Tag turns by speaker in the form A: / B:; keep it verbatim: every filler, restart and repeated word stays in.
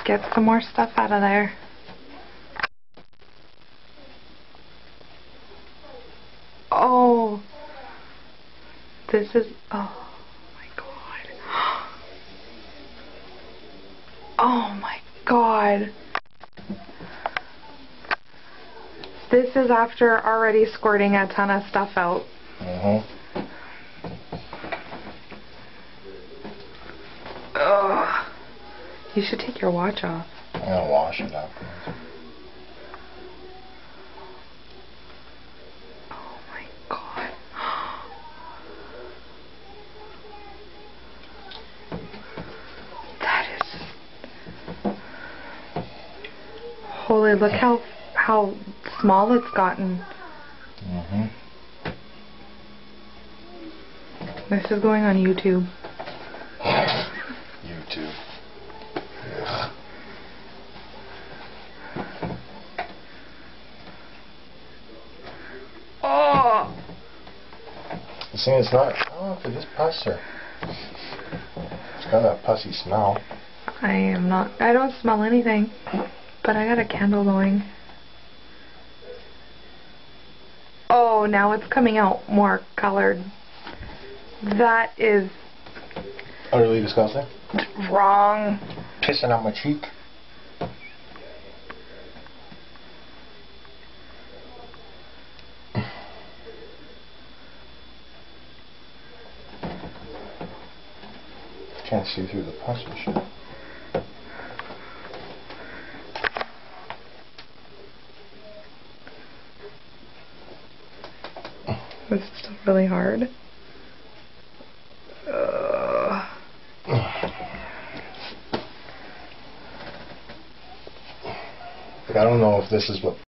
A: get some more stuff out of there. Oh, this is, oh my god. Oh my god. This is after already squirting a ton of stuff out.
B: Mm-hmm.
A: Ugh. You should take your watch off.
B: I'm gonna wash it afterwards.
A: Oh my god. That is... Holy, look how how small it's gotten.
B: Mm-hmm.
A: This is going on YouTube.
B: YouTube. Ugh.
A: Oh!
B: You see, it's not, I don't know if it is pus or it's got that pussy smell.
A: I am not, I don't smell anything, but I got a candle going. Oh, now it's coming out more colored. That is
B: Utterly disgusting.
A: wrong.
B: Pissing on my cheek. Can't see through the pus and shit.
A: This is still really hard. Ugh.
B: Like, I don't know if this is what